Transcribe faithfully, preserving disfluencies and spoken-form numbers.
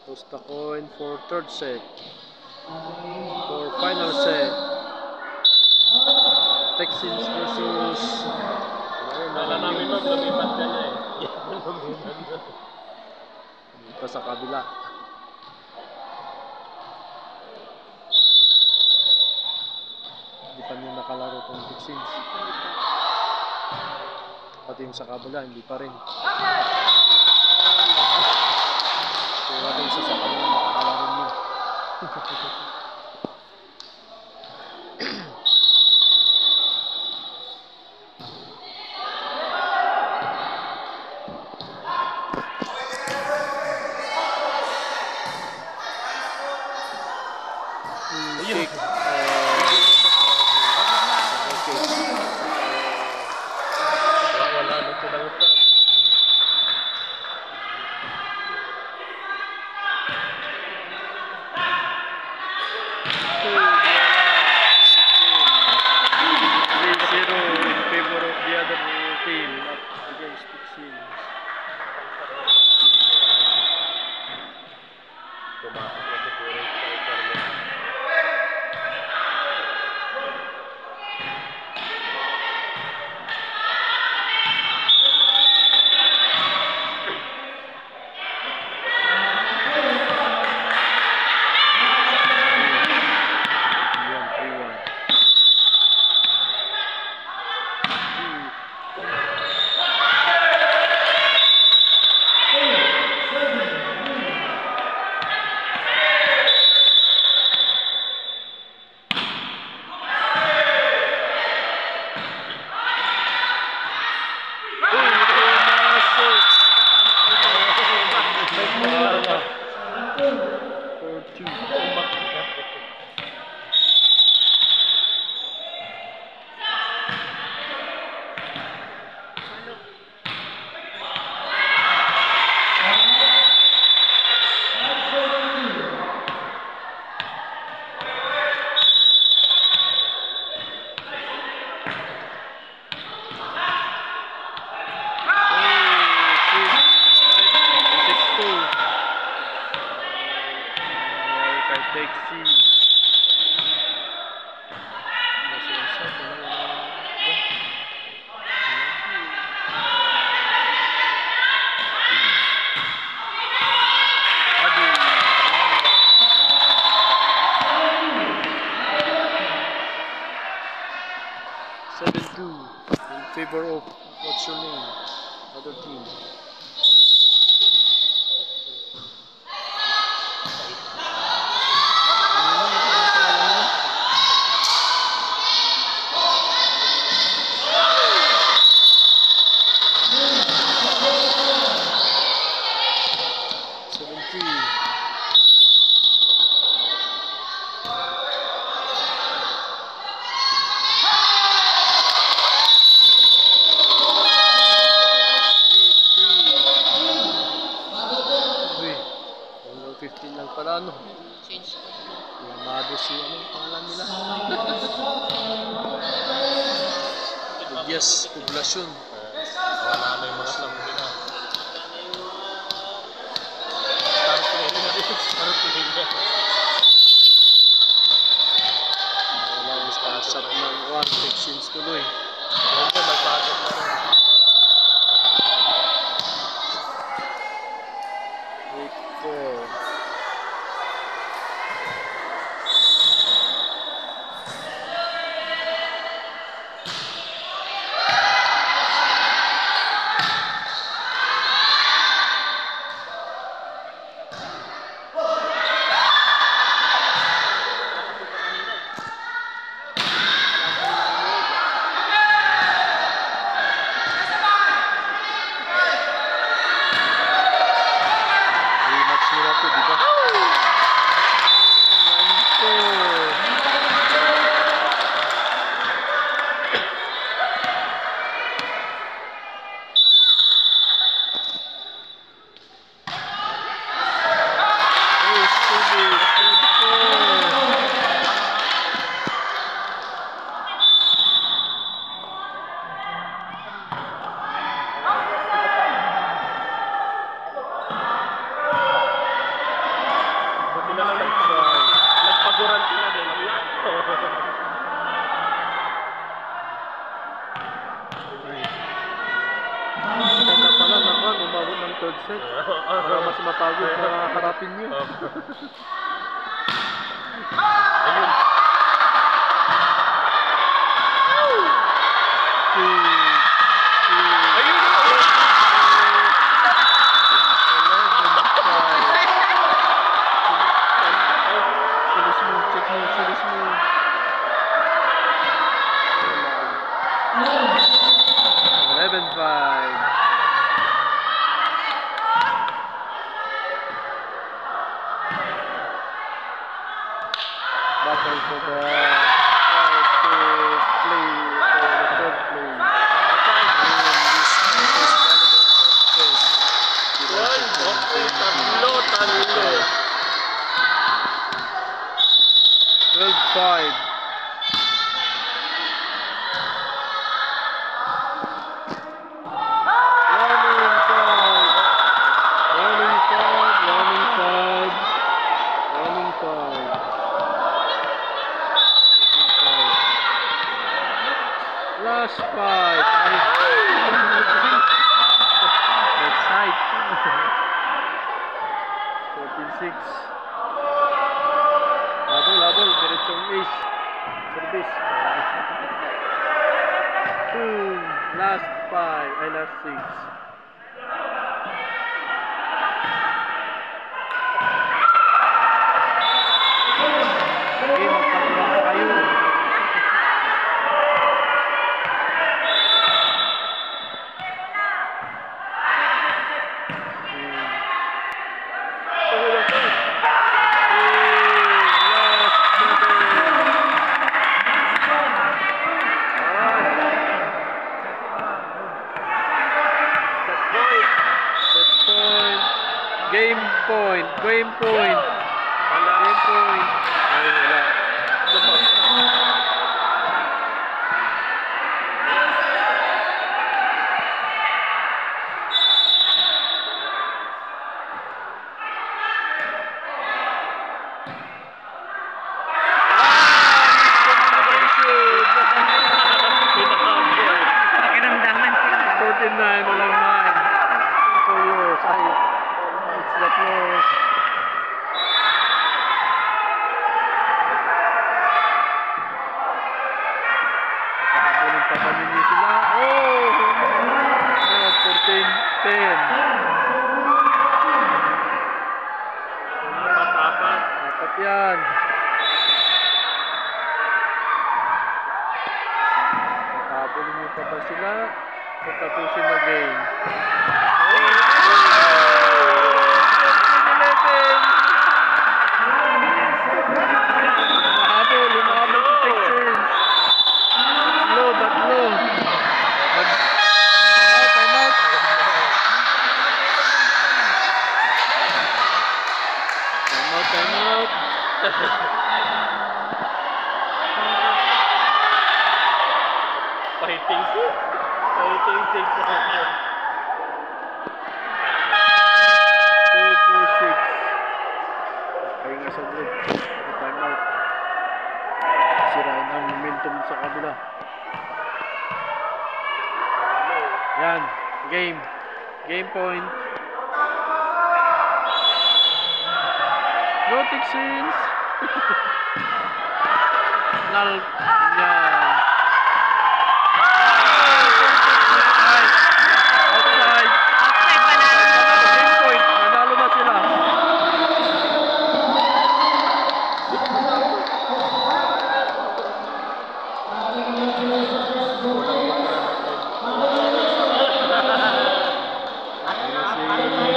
Toss the coin for third set. For final set. Texans versus... Kala namin ma'am, lumipat ka na eh. Lumipat na. Dito sa kabila. Hindi pa nyo nakalaro tong Texans. Pati yung sa kabila, hindi pa rin. Kaya rin sa sa kabila nakakalaro nyo. Kick. Wala na silang utang. three zero in favor of the other team against Texans. Tumakas na siguro yung striker mo. seven two in favor of what's your name? Other team. seven three. fifteen lang pala, no? Change. Yamado si, ano yung pangalan nila? Yes, poblasyon. Wala na yung mga slam nila. Start play na rin. Start play na. Wala yung stab ng one, Texans tuloy. Huwag na, magpagod na rin. eight four. Rematch nila to Para mas mapagod na harapin nyo. Ayun. Two. Two. Ayun. Silis mo, check mo, silis mo. eleven five. Battle for the right to play for the third play. One, okay, tatlo, tatlo. twelve five. Warning five. Warning five. Warning five. Warning five. Last five. Outside. fourteen six. Labol, labol. Diretsong ace. Service. Two. Last five. Ay, last six. Sige, magpagulong pa kayo. Game point, game point. Game point. Ay, wala. Pakiramdaman sila. forty-nine, walang nine. So yours, ay, it's the close. Nakahabulin pa kami niyo sila. Oh! Oh, fourteen ten. Apat-apat. Apat yan. Nakahabulin niyo pa ba sila? Pagtapusin na game. Mahabol, lumahabol si Texans. Tatlo, tatlo. Mag... Ah, time out. Time out, time out. Fighting six. Fighting six. two four six. Ay, nga sa group. Time out. Sirain ang momentum sa kabila. Yan. Game. Game point. Go Texans! Nal... Yan. Outside. Outside. Outside panalo. Game point. Manalo na sila. Si